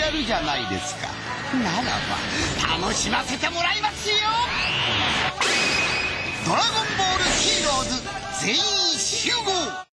やるじゃないですか。ならば楽しませてもらいますよ。ドラゴンボールヒーローズ全員集合。